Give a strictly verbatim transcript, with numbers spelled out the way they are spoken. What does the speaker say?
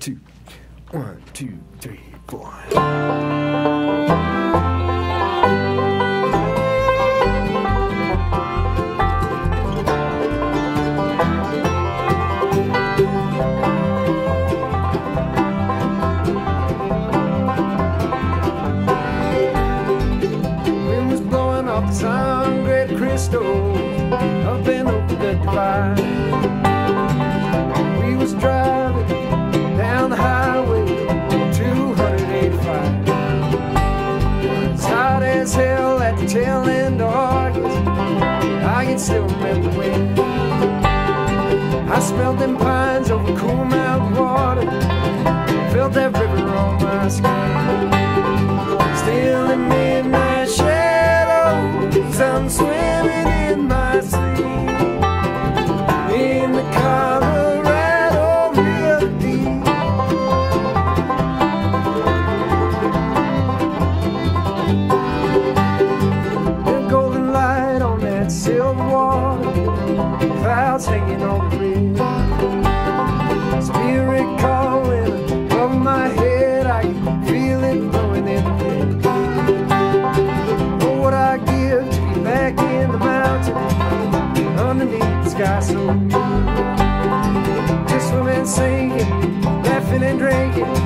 two, one, two, three, four. Wind was blowing off the sun, great crystal up and over the divide. We was driving down the highway, two eighty-five. It's hot as hell at the tail end of August. I can still remember when I smelled them pines over cool mountain water, felt that river on my skin. Still in midnight shadows, I'm swimming in my sleep in the Colorado River deep. The golden light on that silver water, clouds hanging on the ridge. Spirit calling above my head, I can feel it blowing in the wind. Oh, what I give to be back in the mountain, underneath the sky so blue. Just swimming, singing, laughing and drinking,